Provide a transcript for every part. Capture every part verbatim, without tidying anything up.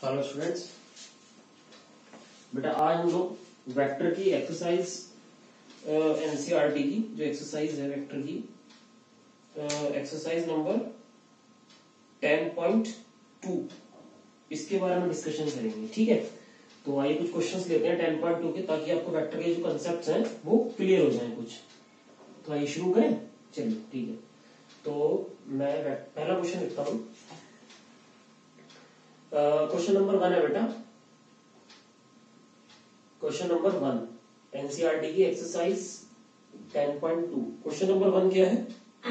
Hello students, बेटा आज हम लोग वेक्टर की एक्सरसाइज एनसीईआरटी की जो एक्सरसाइज है वेक्टर की exercise number ten point two इसके बारे में डिस्कशन करेंगे। ठीक है, तो आइए कुछ क्वेश्चंस लेते हैं टेन पॉइंट टू के, ताकि आपको वेक्टर के जो कंसेप्ट हैं वो क्लियर हो जाए कुछ। तो आइए शुरू करें। चलिए ठीक है, तो मैं पहला क्वेश्चन लिखता हूं। क्वेश्चन नंबर वन है बेटा, क्वेश्चन नंबर वन एनसीईआरटी की exercise ten point two. Question number one क्या है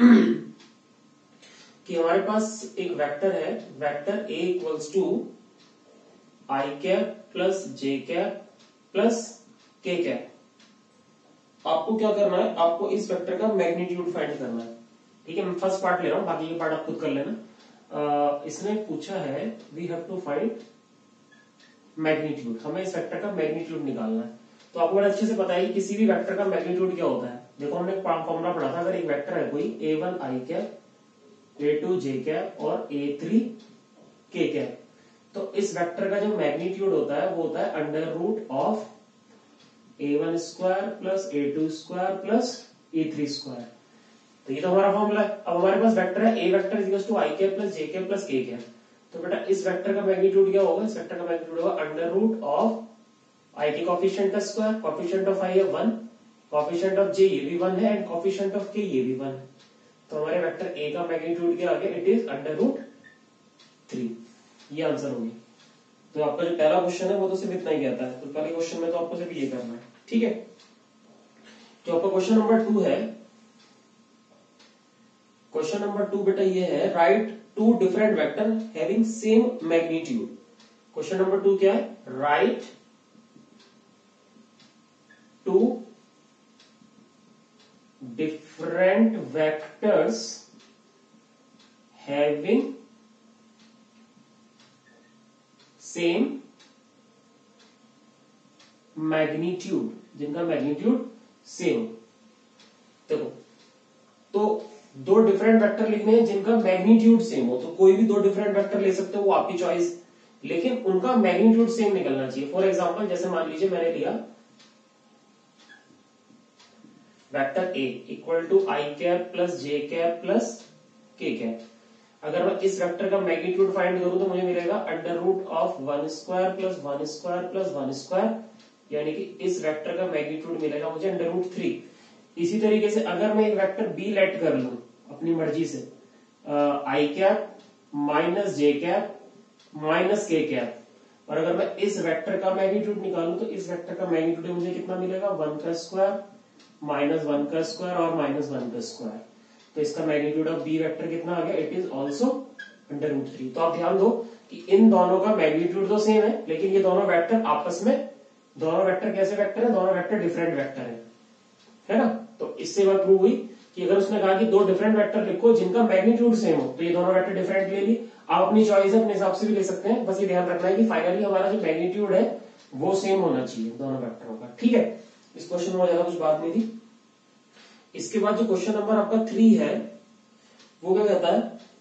कि हमारे पास एक वेक्टर है, vector A equals to I cap plus J cap plus के कैप। आपको क्या करना है, आपको इस वेक्टर का मैग्नीट्यूड फाइंड करना है। ठीक है, मैं फर्स्ट पार्ट ले रहा हूं, बाकी के पार्ट आप खुद कर लेना। Uh, इसने पूछा है we have to find magnitude, हमें इस वेक्टर का मैग्नीट्यूड निकालना है। तो आपको बड़ा अच्छे से पता है कि किसी भी वेक्टर का मैग्नीट्यूड क्या होता है। देखो हमने एक फॉर्मूला पढ़ा था, अगर एक वेक्टर है कोई a one i cap, a two j cap और ए थ्री के कैप, तो इस वेक्टर का जो मैग्नीट्यूड होता है वो होता है under root of a one square plus a two square plus a three square. तो ये तो हमारा फॉर्मूला है। अब हमारे पास वेक्टर है a vector equals to I cap plus J cap plus के कैप। तो बेटा इस वेक्टर का मैग्नीट्यूड क्या होगा, इस वेक्टर का मैग्नीट्यूड होगा अंडर रूट ऑफ आई के कोएफिशिएंट का स्क्वायर, कोएफिशिएंट ऑफ आई है वन, कोएफिशिएंट ऑफ जे ये भी वन है एंड कोएफिशिएंट ऑफ के ये भी वन है। तो हमारे वेक्टर ए का मैग्नीट्यूड क्या आ गया, it is under root three. ये आंसर होगी। तो आपका जो पहला क्वेश्चन है वो तो सिर्फ इतना ही कहता है। तो पहले क्वेश्चन में तो आपको सिर्फ ये करना है। ठीक है, तो आपका क्वेश्चन नंबर टू है, क्वेश्चन नंबर टू बेटा ये है write two different vector having same magnitude. Question number two क्या है, write two different vectors having same magnitude, जिनका मैग्नीट्यूड सेम। देखो तो दो डिफरेंट वेक्टर लिखने हैं जिनका मैग्नीट्यूड सेम हो, तो कोई भी दो डिफरेंट वेक्टर ले सकते हो, वो आपकी चॉइस, लेकिन उनका मैग्नीट्यूड सेम निकलना चाहिए। फॉर एग्जांपल जैसे मान लीजिए मैंने लिया vector a equal to I cap plus J cap plus के कैप। अगर मैं इस वेक्टर का मैग्नीट्यूड फाइंड करूं तो मुझे मिलेगा under root of one square plus one square plus one square, यानी कि इस वेक्टर का मैग्नीट्यूड मिलेगा मुझे अंडर रूट थ्री। इसी तरीके से अगर मैं एक वेक्टर बी लेट कर लूं अपनी मर्जी से, i cap minus j cap minus k cap, और अगर मैं इस वेक्टर का मैग्नीट्यूड निकालूं तो इस वेक्टर का मैग्नीट्यूड मुझे कितना मिलेगा, वन का स्क्वायर माइनस वन का स्क्वायर और माइनस वन का स्क्वायर। तो इसका मैग्नीट्यूड ऑफ बी वेक्टर कितना आ गया, it is also under root three. तो आप ध्यान दो कि इन दोनों का मैग्नीट्यूड तो सेम है, लेकिन ये दोनों वेक्टर आपस में, दोनों वेक्टर कैसे वेक्टर है, दोनों वेक्टर डिफरेंट वेक्टर है, है ना। तो इससे बात प्रूव हुई कि अगर उसने कहा कि दो डिफरेंट वेक्टर लिखो जिनका मैग्नीट्यूड सेम हो, तो ये दोनों वेक्टर डिफरेंट ले ली। आप अपनी चॉइस अपने हिसाब से भी ले सकते हैं, बस ये ध्यान रखना है कि फाइनली हमारा जो मैग्नीट्यूड है वो सेम होना चाहिए दोनों वेक्टरों का। ठीक है, इस क्वेश्चन में ज्यादा कुछ बात नहीं थी। इसके बाद जो क्वेश्चन नंबर आपका थ्री है वो क्या कहता है,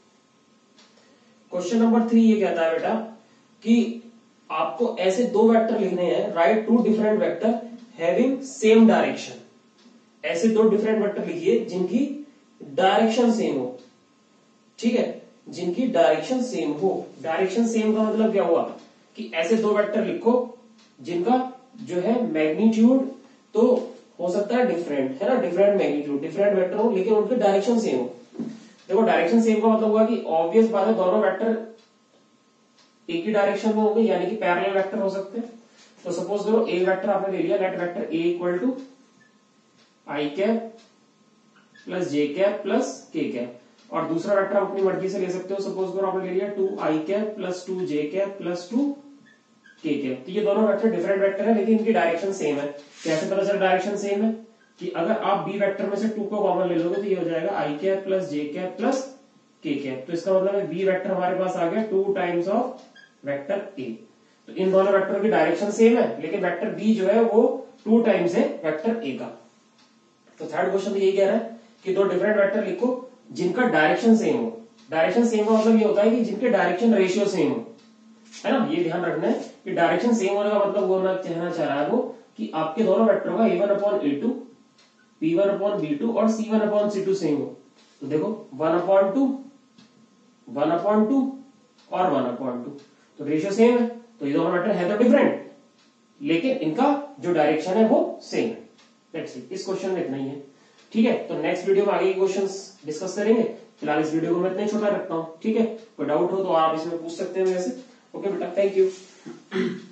क्वेश्चन नंबर थ्री ये कहता है बेटा कि आपको ऐसे दो वेक्टर लिखने हैं, write two different vector having same direction. ऐसे दो डिफरेंट वेक्टर लिखिए जिनकी डायरेक्शन सेम हो। ठीक है, जिनकी डायरेक्शन सेम हो। डायरेक्शन सेम का मतलब क्या हुआ कि ऐसे दो वेक्टर लिखो जिनका जो है मैग्नीट्यूड तो हो सकता है डिफरेंट, है ना, डिफरेंट मैग्नीट्यूड, डिफरेंट वेक्टर हो लेकिन उनकी डायरेक्शन सेम हो। देखो डायरेक्शन सेम का मतलब हुआ कि ऑब्वियस बात है दोनों वेक्टर एक ही डायरेक्शन में होंगे, यानी कि पैरेलल वेक्टर हो सकते हैं। तो सपोज करो ए वेक्टर आपने ले लिया, let vector a equal to I cap plus J cap plus के कैप, और दूसरा वेक्टर आप अपनी मर्जी से ले सकते हो। सपोज करो आपने ले लिया टू आई cap plus two j cap plus two k cap. तो ये दोनों वेक्टर डिफरेंट वेक्टर है लेकिन इनकी डायरेक्शन सेम है। कैसे पता चला डायरेक्शन सेम है कि अगर आप बी वेक्टर में से टू को कॉमन ले लोगे तो ये हो जाएगा i cap plus J cap plus के कैप। तो इसका मतलब है बी वेक्टर हमारे पास आ गया two times of vector a. तो इन दोनों वेक्टर की डायरेक्शन सेम है लेकिन वेक्टर बी जो है वो टू टाइम्स है वेक्टर ए का। तो थर्ड क्वेश्चन यही कह रहा है कि दो डिफरेंट वेक्टर लिखो जिनका डायरेक्शन सेम हो। डायरेक्शन सेम का मतलब ये होता है कि जिनके डायरेक्शन रेशियो सेम हो। है ना, ये ध्यान रखना है कि डायरेक्शन सेम होने का मतलब वो ना कहना चाह रहा है वो कि आपके दोनों वेक्टर का a one upon a two, b one upon b two और c one upon c two same हो। तो देखो one upon two, one upon two और वन अपॉन टू, तो रेशियो सेम है, तो ये दोनों वेक्टर है तो डिफरेंट, लेकिन इनका जो डायरेक्शन है वो सेम है। दैट्स इट, इस क्वेश्चन में इतना ही है। ठीक है, तो नेक्स्ट वीडियो में आगे के क्वेश्चंस डिस्कस करेंगे। फिलहाल इस वीडियो को मैं इतना ही छोटा रखता हूँ। ठीक है, कोई डाउट हो तो आप इसमें पूछ सकते हैं मेरे से। ओके बेटा, थैंक यू।